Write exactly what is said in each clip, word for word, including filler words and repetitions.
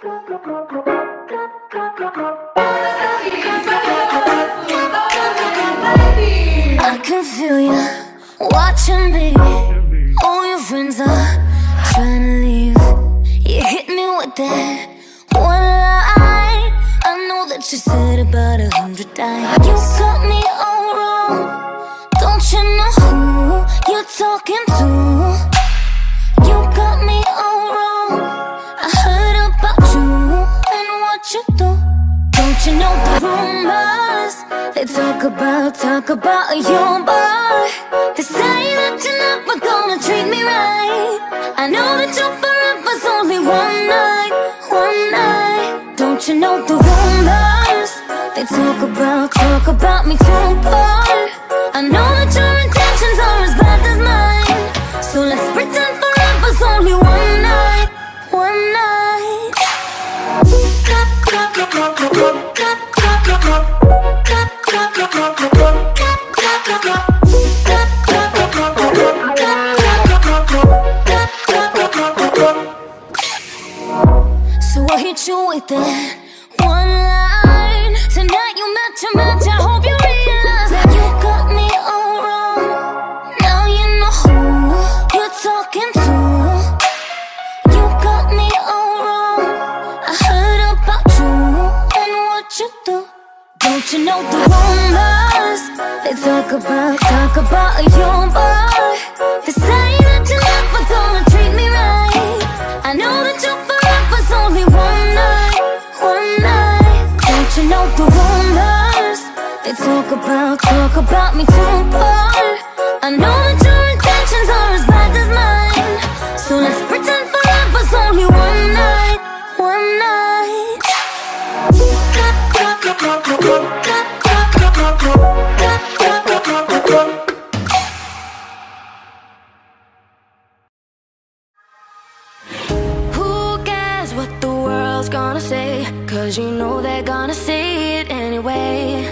I can feel you watching me. All your friends are trying to leave. You hit me with that one line. I know that you said about a hundred times. You got me all wrong. Don't you know who you're talking to? You got me all wrong. I heard about you and what you do. Don't you know the rumors? They talk about, talk about your boy. They say that you're never gonna treat me right. I know that your forever's only one night, one night. Don't you know the rumors? They talk about, talk about me too, boy. I know that your intentions are as bad as mine. So let's pretend forever's only one night, one night. So I hit you with that one line. Tonight you met your match. I hope you realize that you got me all wrong. Now you know who you're talking to. You got me all wrong. I heard about you and what you do. Don't you know the rumors? They talk about, talk about your boy. They say that you're never gonna treat me right. I know that your forever's only one night, one night. Don't you know the rumors? They talk about, talk about me too, boy. I know that your intentions are as bad as mine. So let's pretend forever's only one night, one night. Who cares what the world's gonna say? Cause you know they're gonna say it anyway.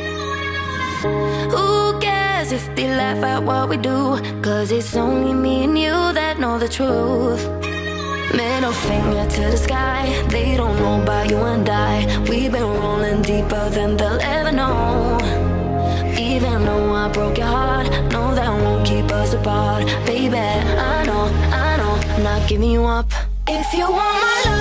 Who cares if they laugh at what we do? Cause it's only me and you that know the truth. Middle finger to the sky. They don't know about you and I. We've been rolling deeper than they'll ever know. Even though I broke your heart, no, that won't keep us apart. Baby, I know, I know, I'm not giving you up. If you want my love,